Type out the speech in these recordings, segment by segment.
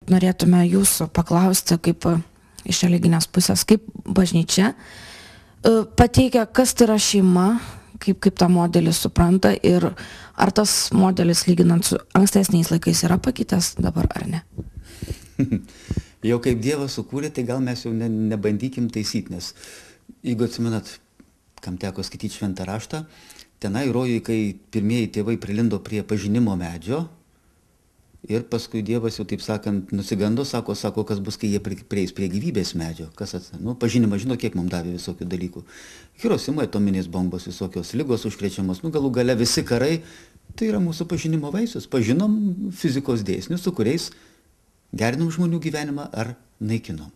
norėtume jūsų paklausti, kaip iš religinės pusės, kaip bažnyčia pateikia, kas tai yra šeima, kaip tą modelį supranta ir ar tas modelis, lyginant su ankstesniais laikais, yra pakitęs dabar ar ne? Jau kaip Dievas sukūrė, tai gal mes jau nebandykim taisyti, nes jeigu atsimenat, kam teko skaityti šventą raštą, tenai rojui, kai pirmieji tėvai prilindo prie pažinimo medžio ir paskui Dievas jau, taip sakant, nusigando, sako, kas bus, kai jie prieis prie gyvybės medžio. Pažinimą žino, kiek mums davė visokių dalykų. Hirosimai, atominės bombos, visokios ligos užkrečiamos, galų gale visi karai, tai yra mūsų pažinimo vaisius. Pažinom fizikos dėsnius, su kuriais gerinom žmonių gyvenimą ar naikinom.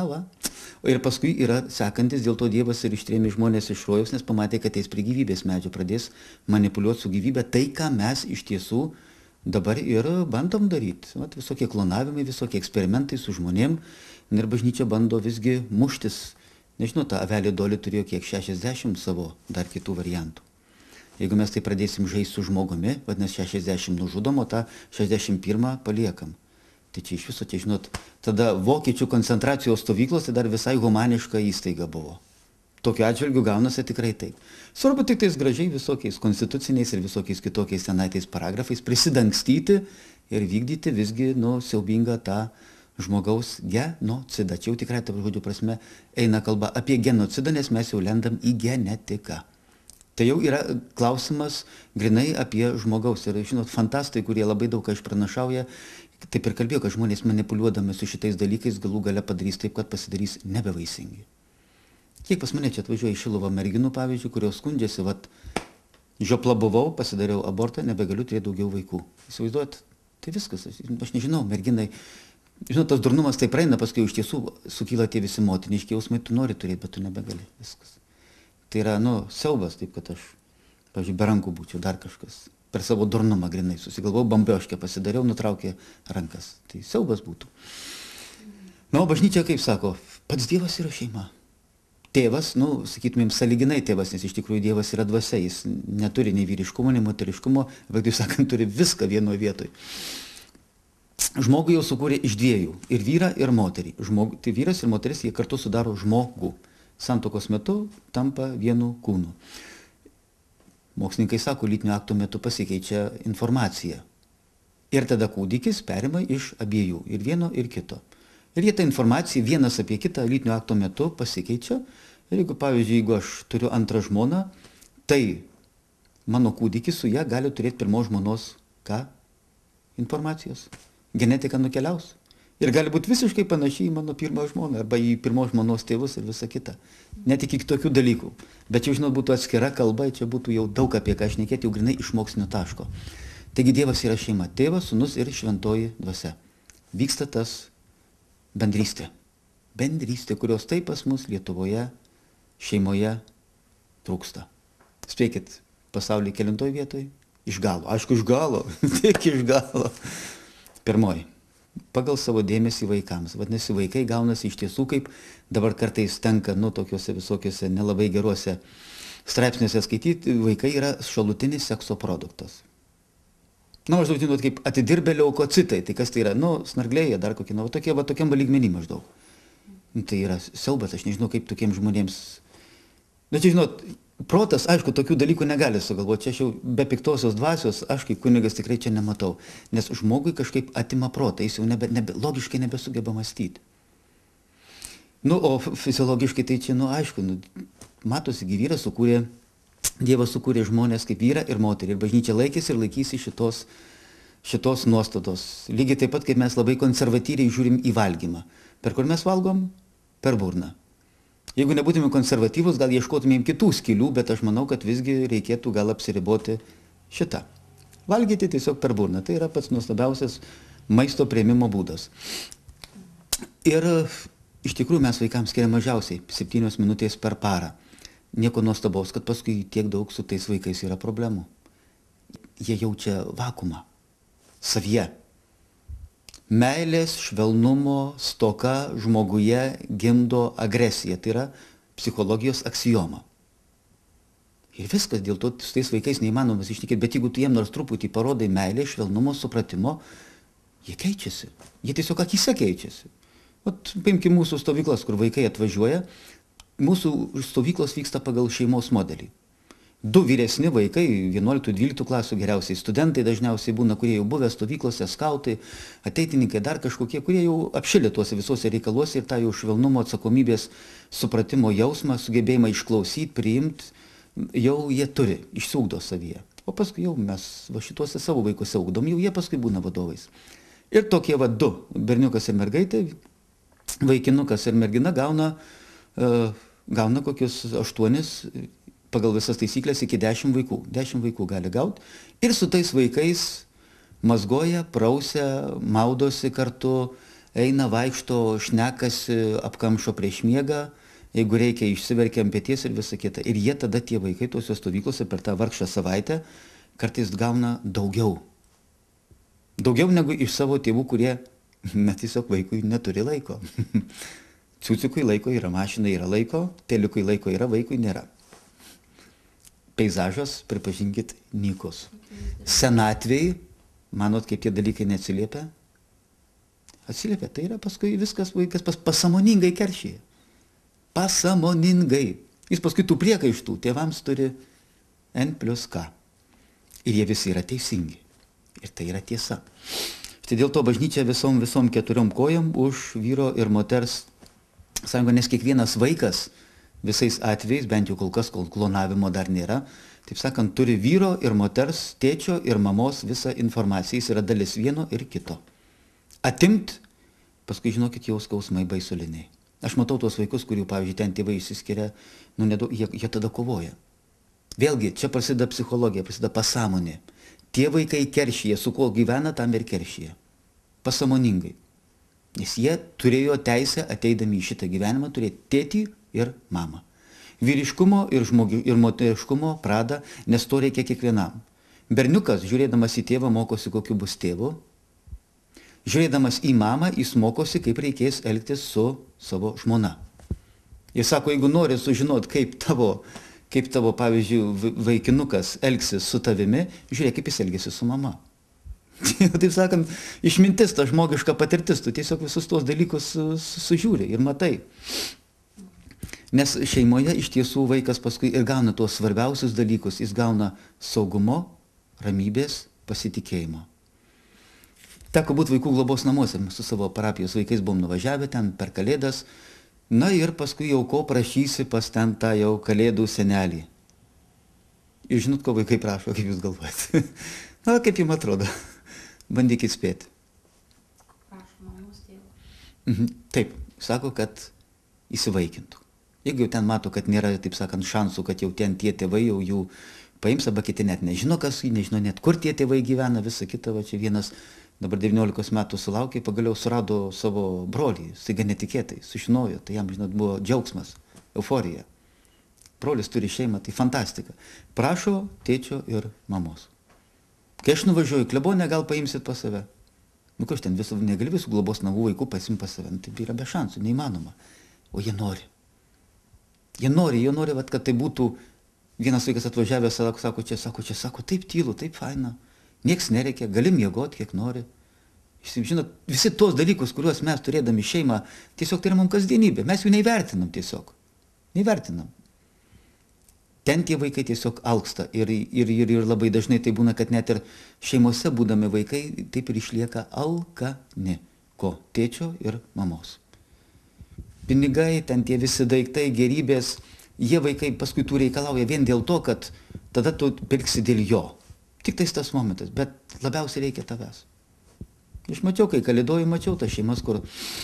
Ir paskui yra sekantis, dėl to Dievas ir ištrėmė žmonės iš rojaus, nes pamatė, kad eis prie gyvybės medžio, pradės manipuliuoti su gyvybė, tai, ką mes iš tiesų dabar ir bandom daryti. Visokie klonavimai, visokie eksperimentai su žmonėm ir bažnyčia bando visgi muštis. Nežinau, ta avelė Dolly turėjo kiek 60 savo dar kitų variantų. Jeigu mes tai pradėsim žaisti su žmogumi, vadinasi 60 nužudom, o tą 61 paliekam. Tai čia iš viso, žinot, tada vokiečių koncentracijos stovyklos tai dar visai humaniška įstaiga buvo. Tokiu atžvilgiu gaunasi tikrai taip. Svarbu tik tais gražiai visokiais konstituciniais ir visokiais kitokiais tenaitais paragrafais prisidangstyti ir vykdyti visgi, siaubingą tą žmogaus genocidą. Čia jau tikrai tą žodžių prasme eina kalba apie genocidą, nes mes jau lendam į genetiką. Tai jau yra klausimas grinai apie žmogaus. Ir žinot, fantastai, kurie labai daug ką išpranašauja, taip ir kalbėjo, kad žmonės manipuliuodami su šitais dalykais galų gale padarys taip, kad pasidarys nebevaisingi. Kiek pas mane čia atvažiuoja iš Šiluvą merginų, pavyzdžiui, kurios skundžiasi, žiopla buvau, pasidariau abortą, nebegaliu turėti daugiau vaikų. Įsivaizduojat, tai viskas, aš nežinau, merginai, žinot, tas durnumas tai praeina, paskui iš tiesų sukyla tie visi motiniški jausmai, tu nori turėti, bet tu nebegali, viskas. Tai yra, siaubas, taip kad aš, pavyzdžiui, be rankų būčiau, dar kažkas. Per savo durnumą grinai susigalvojau, bambioškę pasidariau, nutraukė rankas. Tai siaubas būtų. O bažnyčia, kaip sako, pats Dievas yra šeima. Tėvas, sakytumėm, sąlyginai tėvas, nes iš tikrųjų Dievas yra dvasia, jis neturi nei vyriškumo, nei moteriškumo, bet, taip sakant, turi viską vienoje vietoje. Žmogų jau sukūrė iš dviejų, ir vyrą, ir moterį. Tai vyras ir moteris, jie kartu sudaro žmogų. Santuokos metu tampa vienu kūnu. Mokslininkai sako, lytinio akto metu pasikeičia informacija. Ir tada kūdikis perima iš abiejų, ir vieno, ir kito. Ir jie tą informaciją vienas apie kitą lytinio akto metu pasikeičia. Ir jeigu, pavyzdžiui, jeigu aš turiu antrą žmoną, tai mano kūdikis su ją gali turėti pirmos žmonos informacijos. Genetika nukeliaus. Ir gali būti visiškai panašiai į mano pirmą žmoną, arba į pirmos žmonos tėvus ir visa kita. Net iki tokių dalykų. Bet čia, žinot, būtų atskira kalba, čia būtų jau daug apie ką šnekėti, jau grinai iš mokslinio taško. Taigi Dievas yra šeima. Tėvas, sūnus ir šventoji dvasia. Vyksta tas bendrystė. Bendrystė, kurios taip pas mus Lietuvoje, šeimoje trūksta. Spėkit, pasaulyje kelintoj vietoj? Iš galo. Aišku, iš galo. Tik iš galo. Pirmoji. Pagal savo dėmesį vaikams. Vadinasi, vaikai gaunasi iš tiesų, kaip dabar kartais tenka, tokiuose visokiuose nelabai geruose straipsniuose skaityti, vaikai yra šalutinis sekso produktas. Maždaug, žinot, kaip atidirbę leukocitai, tai kas tai yra, snarglėje, dar kokie, tokiam lygmenį maždaug. Tai yra siaubas, aš nežinau, kaip tokiems žmonėms. Bet čia, žinot, protas, aišku, tokių dalykų negali sugalvoti. Čia aš jau be piktosios dvasios, aš kaip kunigas tikrai čia nematau. Nes žmogui kažkaip atima protą, jis jau logiškai nebesugeba mąstyti. O fiziologiškai tai čia, aišku, matosi, vyras sukūrė, Dievas sukūrė žmonės kaip vyrą ir moterį. Ir bažnyčia laikėsi ir laikysi šitos nuostatos. Lygiai taip pat, kaip mes labai konservatyviai žiūrim į valgymą. Per kur mes valgom? Per burną. Jeigu nebūtume konservatyvus, gal ieškotumėm kitų skylių, bet aš manau, kad visgi reikėtų gal apsiriboti šitą. Valgyti tiesiog per burną. Tai yra pats nuostabiausias maisto priėmimo būdas. Ir iš tikrųjų mes vaikams skiriam mažiausiai 7 minutės per parą. Nieko nuostabaus, kad paskui tiek daug su tais vaikais yra problemų. Jie jaučia vakuumą savyje. Meilės, švelnumo stoka žmoguje gimdo agresiją. Tai yra psichologijos aksioma. Ir viskas, dėl to su tais vaikais neįmanomas ištikėti. Bet jeigu tu jiem nors truputį parodai meilės, švelnumo, supratimo, jie keičiasi. Jie tiesiog akyse keičiasi. Vat, paimkime mūsų stovyklas, kur vaikai atvažiuoja. Mūsų stovyklos vyksta pagal šeimos modelį. 2 vyresni vaikai, 11-12 klasių geriausiai studentai dažniausiai būna, kurie jau buvę stovyklose, skautai, ateitininkai, dar kažkokie, kurie jau apšilė tuose visuose reikaluose ir tą jau švelnumo, atsakomybės, supratimo jausmą, sugebėjimą išklausyti, priimti, jau jie turi, išsiugdo savyje. O paskui jau mes va šituose savo vaikuose ugdom, jau jie paskui būna vadovais. Ir tokie 2, berniukas ir mergaitė, vaikinukas ir mergina gauna kokius 8, pagal visas taisyklės iki 10 vaikų. 10 vaikų gali gauti. Ir su tais vaikais mazgoja, prausia, maudosi kartu, eina, vaikšto, šnekasi, apkamšo prieš miegą, jeigu reikia, išsiverkia ant peties ir visa kita. Ir jie tada tie vaikai tuose stovyklose per tą vargšą savaitę kartais gauna daugiau. Daugiau negu iš savo tėvų, kurie tiesiog vaikui neturi laiko. Ciucikui laiko yra, mašinai yra laiko, teliukui laiko yra, vaikui nėra. Peizažas, pripažinkit, nykus. Senatvėj, manot, kaip tie dalykai neatsiliepia? Atsiliepia, tai yra paskui viskas vaikas pasamoningai keršyje. Pasamoningai. Jis paskui tų priekaištų tėvams turi N+K. Ir jie visi yra teisingi. Ir tai yra tiesa. Štai dėl to bažnyčia visom 4 kojom už vyro ir moters sąjungą, nes kiekvienas vaikas visais atvejais, bent jau kol kas, kol klonavimo dar nėra, taip sakant, turi vyro ir moters, tėčio ir mamos visą informaciją, jis yra dalis vieno ir kito. Atimt, paskui žinokit, jau skausmai baisuliniai. Aš matau tuos vaikus, kurių, pavyzdžiui, ten tėvai išsiskiria, jie tada kovoja. Vėlgi, čia prasideda psichologija, prasideda pasąmonė. Tie vaikai keršyje, su kuo gyvena, tam ir keršyje. Pasamoningai. Nes jie turėjo teisę, ateidami į šitą gyvenimą, turėti tėtį ir mamą. Vyriškumo ir moteriškumo pradą, nes to reikia kiekvienam. Berniukas, žiūrėdamas į tėvą, mokosi, kokiu bus tėvu. Žiūrėdamas į mamą, jis mokosi, kaip reikės elgtis su savo žmona. Jis sako, jeigu nori sužinoti, kaip tavo, pavyzdžiui, vaikinukas elgsis su tavimi, žiūrėk, kaip jis elgėsi su mama. Taip sakant, išmintis, ta žmogiška patirtis, tu tiesiog visus tuos dalykus sužiūri ir matai. Nes šeimoje iš tiesų vaikas paskui ir gauna tuos svarbiausius dalykus, jis gauna saugumo, ramybės, pasitikėjimo. Teko būti vaikų globos namuose, mes su savo parapijos vaikais buvom nuvažiavę ten per Kalėdas, na ir paskui jau ko prašysi pas ten tą jau Kalėdų senelį. Ir žinot, ko vaikai prašo, kaip jūs galvojate? Na, kaip jums atrodo? Bandykit spėti. Prašo mamos tėvo. Taip, sako, kad įsivaikintų. Jeigu jau ten mato, kad nėra, taip sakant, šansų, kad jau ten tie tėvai jau jų paims, arba kiti net nežino, kas, nežino net kur tie tėvai gyvena, visa kita, va čia vienas dabar 19 metų sulaukė, pagaliau surado savo brolį, staiga netikėtai, sužinojo, tai jam, žinot, buvo džiaugsmas, euforija. Brolis turi šeimą, tai fantastika. Prašo tėčio ir mamos. Kai aš nuvažiuoju klebonę, gal paimsit pas save. Nu, ką aš ten negali visų globos namų vaikų pasim pas save, tai yra be šansų, neįmanoma. O jie nori. Jie nori, vat, kad tai būtų, vienas vaikas atvažiavęs, sako, taip tylu, taip faina, nieks nereikia, gali miegoti, kiek nori. Žinot, visi tos dalykus, kuriuos mes turėdami šeimą, tiesiog tai yra mums kasdienybė, mes jų neįvertinam tiesiog, neįvertinam. Ten tie vaikai tiesiog alksta ir labai dažnai tai būna, kad net ir šeimose būdami vaikai taip ir išlieka alkani, ko tėčio ir mamos. Pinigai, ten tie visi daiktai, gerybės, jie vaikai paskui tų reikalauja vien dėl to, kad tada tu pirksi dėl jo. Tik tais tas momentas, bet labiausiai reikia tavęs. Aš mačiau, kai Kalėdoju, mačiau tas šeimas, kur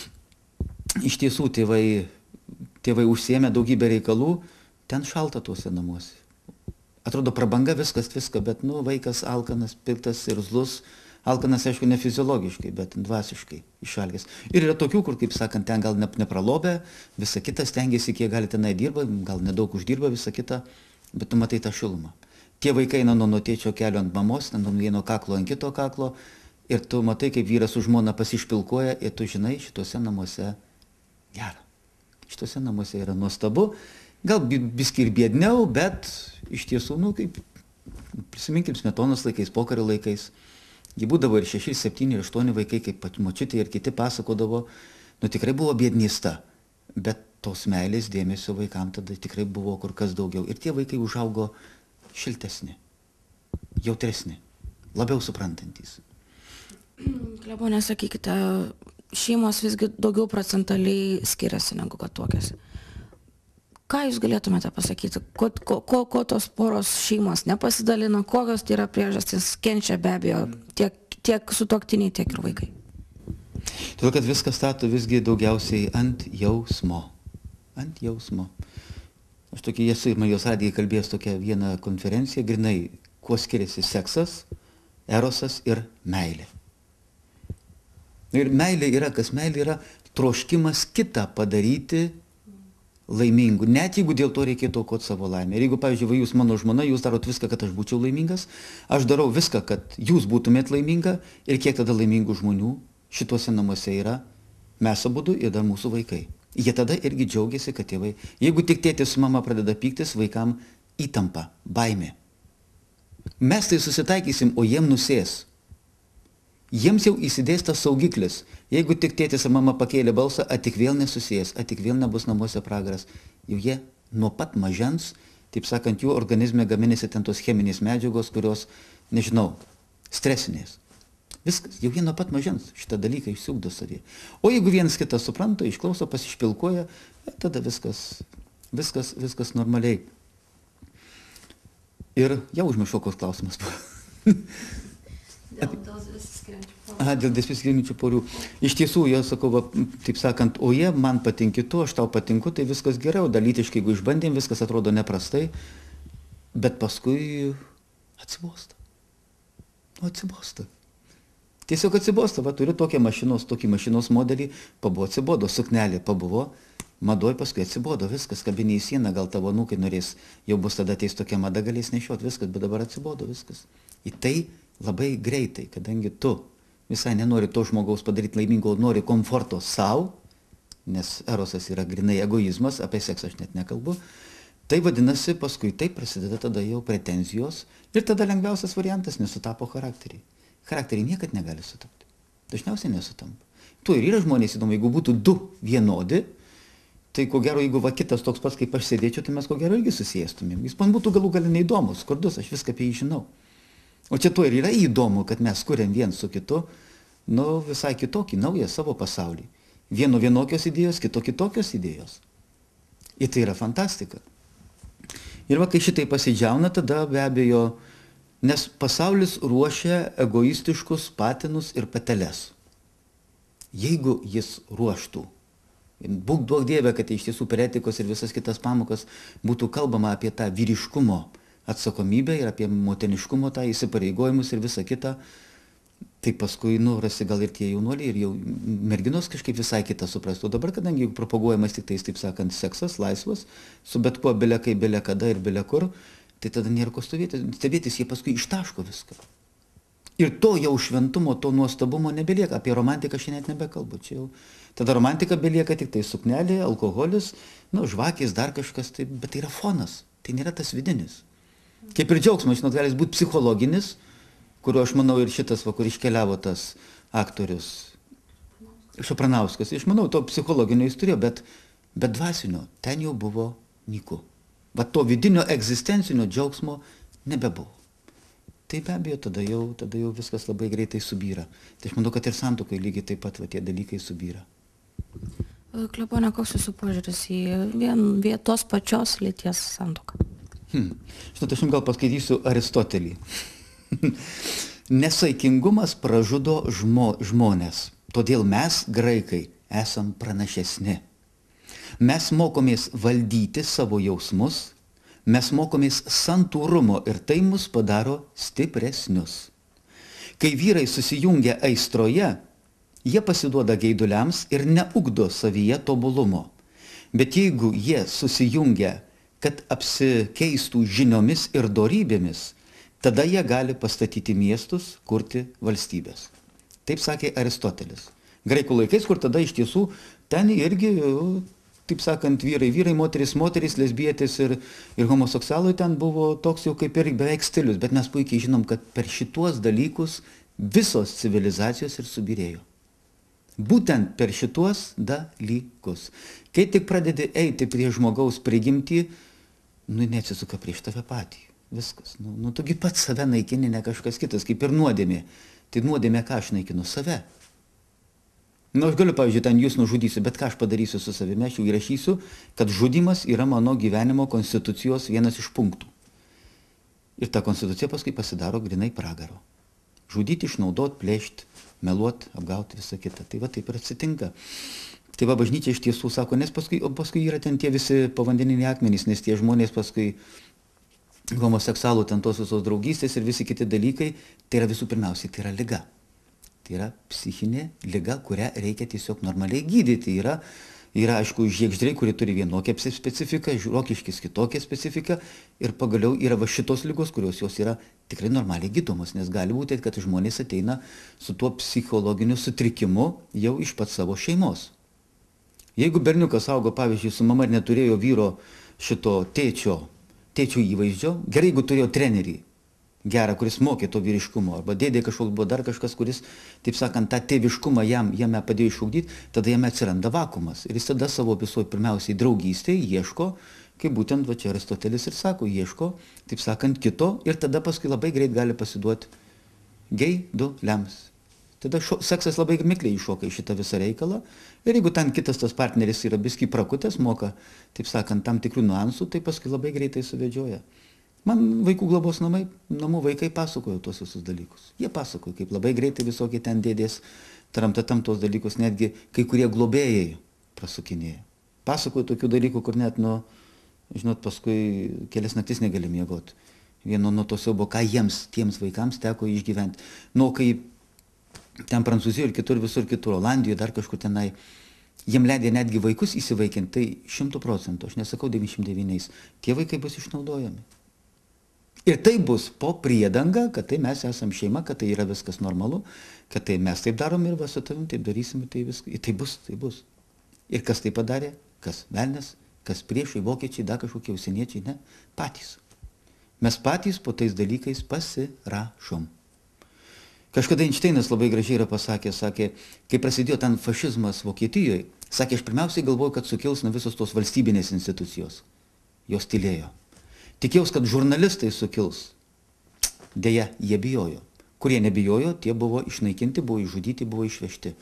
iš tiesų tėvai užsiėmė daugybę reikalų, ten šalta tuose namuose. Atrodo prabanga viską, bet vaikas alkanas, piktas ir zlus. Alkanas, aišku, ne fiziologiškai, bet dvasiškai išalgęs. Ir yra tokių, kur, kaip sakant, ten gal nepralobė, visa kita stengiasi, kiek gali tenai dirba, gal nedaug uždirba, visa kita, bet tu matai tą šilumą. Tie vaikai eina nuo tėčio kelio ant mamos, nuo vieno kaklo ant kito kaklo, ir tu matai, kaip vyras su žmona pasišpilkuoja, ir tu žinai, šituose namuose gera. Šituose namuose yra nuostabu, gal biski ir biedniau, bet iš tiesų, kaip prisiminkim Smetonos laikais, pokario laikais, Ji būdavo ir 6, 7, 8 vaikai, kaip močiutė ir kiti pasakodavo, nu tikrai buvo biednysta, bet tos meilės dėmesio vaikams tada tikrai buvo kur kas daugiau. Ir tie vaikai užaugo šiltesni, jautresni, labiau suprantantys. Klebone, sakykite, šeimos visgi daugiau procentaliai skiriasi negu kad tuokiasi. Ką jūs galėtumėte pasakyti? Ko tos poros šeimos nepasidalina, kokios tai yra priežastys, kenčia be abejo tiek sutuoktiniai, tiek ir vaikai? Todėl, kad viskas stato visgi daugiausiai ant jausmo. Ant jausmo. Aš tokį esu ir Marijos radijai kalbėjęs tokią vieną konferenciją, grinai, kuo skiriasi seksas, erosas ir meilė. Ir meilė yra, kas meilė yra troškimas kitą padaryti laimingu, net jeigu dėl to reikėtų aukoti savo laimę. Ir jeigu, pavyzdžiui, jūs mano žmona, jūs darot viską, kad aš būčiau laimingas, aš darau viską, kad jūs būtumėt laiminga ir kiek tada laimingų žmonių šituose namuose yra, mes abudu ir dar mūsų vaikai. Jie tada irgi džiaugiasi, kad tėvai, jeigu tik tėtis su mama pradeda pyktis, vaikam įtampa, baimė. Mes tai susitaikysim, o jiem nusės. Jiems jau įsidės tas saugiklis. Jeigu tik tėtis ar mama pakėlė balsą, tik vėl nesusijęs, tik vėl nebus namuose pragaras. Jau jie nuo pat mažens, taip sakant, jų organizme gaminėsi ten tos cheminės medžiagos, kurios, nežinau, stresinės. Viskas, jau jie nuo pat mažens šitą dalyką išsiugdo savį. O jeigu vienas kitą supranta, išklauso, pasišpilkuoja, tada viskas normaliai. Ir jau užmiršau, koks klausimas buvo. Dėl besiskiriančių porų. Iš tiesų, jie sakau, va, taip sakant, o jie man patinki tu, aš tau patinku, tai viskas geriau. Dalytiškai, jeigu išbandėm, viskas atrodo neprastai, bet paskui atsibosta. Atsibosta. Tiesiog atsibosta, va, turiu tokį mašinos modelį, pabuvo atsibodo, suknelė pabuvo, madoj paskui atsibodo, viskas, kabinė į sieną, gal tavo anūkai norės, jau bus tada ateis tokia mada, galės nešiot, viskas, bet dabar atsibodo, viskas. Į tai labai greitai, kadangi tu visai nenori to žmogaus padaryti laimingo, nori komforto savo, nes erosas yra grinai egoizmas, apie seksą aš net nekalbu, tai vadinasi, paskui taip prasideda tada jau pretenzijos ir tada lengviausias variantas nesutapo charakteriai. Charakteriai niekad negali sutapti. Dažniausiai nesutampa. Tuo ir yra žmonės įdomu, jeigu būtų du vienodi, tai ko gero, jeigu va kitas toks pats kaip aš sėdėčiau, tai mes ko gero irgi susėstumėm. Jis man būtų galų gali neįdomus, skurdus, aš viską apie jį žinau. O čia tuo ir yra įdomu, kad mes kuriam vien su kitu, nu, visai kitokį, naują savo pasaulį. Vieno vienokios idėjos, kito kitokios idėjos. Ir tai yra fantastika. Ir va, kai šitai pasidžiauna, tada be abejo, nes pasaulis ruošia egoistiškus patinus ir pateles. Jeigu jis ruoštų, būk duok Dieve, kad iš tiesų per etikos ir visas kitas pamokas būtų kalbama apie tą vyriškumo atsakomybę ir apie motiniškumo tą įsipareigojimus ir visą kitą, tai paskui, rasi gal ir tie jaunuoliai, ir jau merginos kažkaip visai kitą suprastų. O dabar, kadangi propaguojamas tik tais, taip sakant, seksas, laisvas, su bet kuo, bele kai, bele kada ir bele kur, tai tada nėra ko stebėtis, jie paskui ištaško viską. Ir to jau šventumo, to nuostabumo nebelieka. Apie romantiką aš net nebekalbu. Čia jau. Tada romantika belieka tik tai suknelė, alkoholis, žvakės, dar kažkas, tai, bet tai yra fonas, tai nėra tas vidinis. Kaip ir džiaugsmas, žinot, gali būti psichologinis, kurio aš manau ir šitas, kur iškeliavo tas aktorius, Šapranauskas. Aš manau, to psichologinio jis turėjo, bet dvasinio ten jau buvo nyku. Va to vidinio egzistencinio džiaugsmo nebebuvo. Tai be abejo, tada jau viskas labai greitai subyra. Tai aš manau, kad ir santuokai lygiai taip pat tie dalykai subyra. Klebone, koks jūsų požiūris į tos pačios lyties santuoką? Žinot, aš jums gal paskaitysiu Aristotelį. Nesaikingumas pražudo žmonės, todėl mes, graikai, esam pranašesni. Mes mokomės valdyti savo jausmus, mes mokomės santūrumo ir tai mus padaro stipresnius. Kai vyrai susijungia aistroje, jie pasiduoda geiduliams ir neugdo savyje tobulumo. Bet jeigu jie susijungia, kad apsikeistų žiniomis ir dorybėmis, tada jie gali pastatyti miestus, kurti valstybės. Taip sakė Aristotelis. Graikų laikais, kur tada iš tiesų ten irgi, taip sakant, vyrai, moteris, lesbietės ir homoseksualai ten buvo toks jau kaip ir beveik stilius, bet mes puikiai žinom, kad per šituos dalykus visos civilizacijos ir subyrėjo. Būtent per šituos dalykus. Kai tik pradedi eiti prie žmogaus prigimtį, neatsisuka prieš tave patį. Viskas. Tugi pats save naikini, ne kažkas kitas, kaip ir nuodėmė. Tai nuodėmė ką aš naikinu? Save. Aš galiu, pavyzdžiui, ten jūs nužudysiu, bet ką aš padarysiu su savimi, aš jau įrašysiu, kad žudymas yra mano gyvenimo konstitucijos vienas iš punktų. Ir ta konstitucija paskui pasidaro grinai pragaro. Žudyti, išnaudot, plėšti, meluot, apgauti, visą kitą. Tai va taip ir atsitinka. Tai va bažnyčia iš tiesų sako, nes paskui yra ten tie visi povandeniniai akmenys, nes tie žmonės paskui homoseksualų, ten tos visos draugystės ir visi kiti dalykai, tai yra visų pirmiausiai, tai yra liga. Tai yra psichinė liga, kurią reikia tiesiog normaliai gydyti. Yra aišku, žiegždriai, kurie turi vienokią specifiką, rokiškis kitokią specifiką ir pagaliau yra va šitos ligos, kurios jos yra tikrai normaliai gydomos, nes gali būti, kad žmonės ateina su tuo psichologiniu sutrikimu jau iš pat savo šeimos. Jeigu berniukas augo, pavyzdžiui, su mama ir neturėjo vyro šito tėčio įvaizdžio, gerai, jeigu turėjo trenerį gerą, kuris mokė to vyriškumo, arba dėdė kažkoks buvo dar kažkas, kuris, taip sakant, tą tėviškumą jame padėjo išugdyti, tada jame atsiranda vakumas. Ir jis tada savo visoje pirmiausiai draugystėje ieško, kaip būtent, va čia Aristotelis ir sako, ieško, taip sakant, kito ir tada paskui labai greit gali pasiduoti geiduliams. Tada seksas labai mikliai iššoka į šitą visą reikalą ir jeigu ten kitas tas partneris yra biskį prakutęs, moka, taip sakant, tam tikrų niuansų, tai paskui labai greitai suvedžioja. Man vaikų globos namų vaikai pasakojo tuos visus dalykus. Jie pasakojo, kaip labai greitai visokie ten dėdės taramtatam tos dalykus, netgi kai kurie globėjai prasukinėja. Pasakojo tokių dalykų, kur net, žinot, paskui kelias naktis negali miegoti. Vieno nuo to siaubo, ką tiems vaikams teko išgyventi. Kai ten Prancūzijoje ir kitur, visur kitur, Olandijoje, dar kažkur tenai, jiem leidė netgi vaikus įsivaikinti, tai 100%, aš nesakau 99%, tie vaikai bus išnaudojami. Ir tai bus po priedanga, kad tai mes esam šeima, kad tai yra viskas normalu, kad tai mes taip darom ir va su tavim taip darysim, tai viskas. Ir tai bus. Ir kas tai padarė? Kas velnias, kas priešai, vokiečiai, dar kažkokie užsieniečiai, ne? Patys. Mes patys po tais dalykais pasirašom. Kažkada Einšteinas labai gražiai yra pasakęs, sakė, kai prasidėjo ten fašizmas Vokietijoje, sakė, aš pirmiausiai galvoju, kad sukils nuo visos tos valstybinės institucijos. Jos tylėjo. Tikėjausi, kad žurnalistai sukils. Deja, jie bijojo. Kurie nebijojo, tie buvo išnaikinti, buvo išžudyti, buvo išvežti.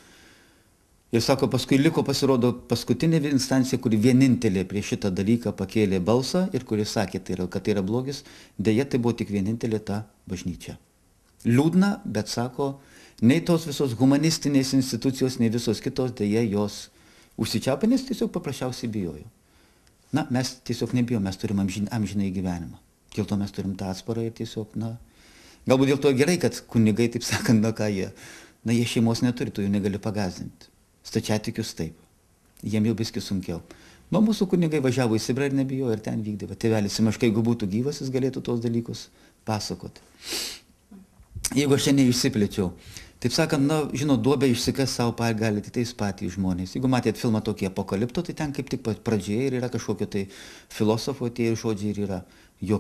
Ir sako, paskui liko pasirodo paskutinė instancija, kuri vienintelė prie šitą dalyką pakėlė balsą ir kuri sakė, kad tai yra blogis. Deja, tai buvo tik vienintelė ta bažnyčia. Liūdna, bet sako, nei tos visos humanistinės institucijos, nei visos kitos, deja, jos užsičiaupė, nes tiesiog paprasčiausiai bijojo. Mes tiesiog nebijom, mes turim amžinai gyvenimą. Dėl to mes turim tą atsparą ir tiesiog, galbūt dėl to gerai, kad kunigai, taip sakant, jie šeimos neturi, tu jų negali pagazdinti. Stačiatikius taip. Jiem jau biskį sunkiau. Mūsų kunigai važiavo į Sibirą ir nebijojo ir ten vykdė. Tėvelis Simaška, jeigu būtų gyvas, jis galėtų tos dalykus pasakoti. Jeigu aš čia neišsiplėčiau. Taip sakant, žinot, duobę išsikas savo gali tik tais patys žmonės. Jeigu matėt filmą tokį Apokalipto, tai ten kaip tik pradžioje ir yra kažkokio tai filosofo tie žodžiai ir yra.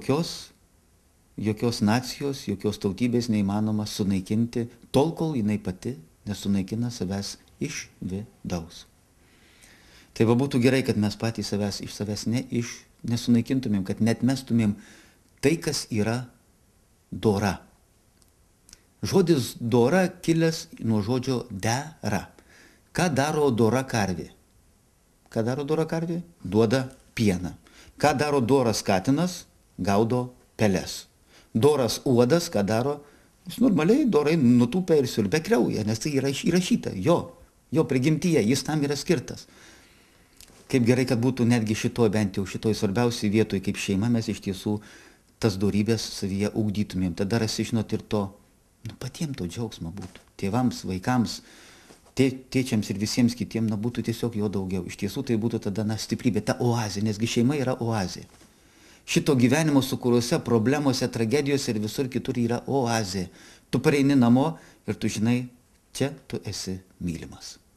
Jokios nacijos, jokios tautybės neįmanoma sunaikinti, tol kol jinai pati nesunaikina savęs iš vidaus. Tai būtų gerai, kad mes patys iš savęs nesunaikintumėm, kad net mestumėm tai, kas yra dora. Žodis dora kilęs nuo žodžio dera. Ką daro dora karvė? Ką daro dora karvė? Duoda pieną. Ką daro doras katinas? Gaudo peles. Doras uodas, ką daro? Jis normaliai dorai nutūpia ir siurbia kraują, nes tai yra įrašyta. Jo prigimtyje, jis tam yra skirtas. Kaip gerai, kad būtų netgi bent jau šitoj svarbiausiai vietoj kaip šeima, mes iš tiesų tas dorybės savyje ugdytumėm. Tada rasi, žinot, ir to patiems to džiaugsmo būtų. Tėvams, vaikams, tėčiams ir visiems kitiems būtų tiesiog jo daugiau. Iš tiesų tai būtų tada stiprybė, ta oazė, nesgi šeima yra oazė. Šito gyvenimo sukūruose problemose, tragedijose ir visur kitur yra oazė. Tu pareini namo ir tu žinai, čia tu esi mylimas.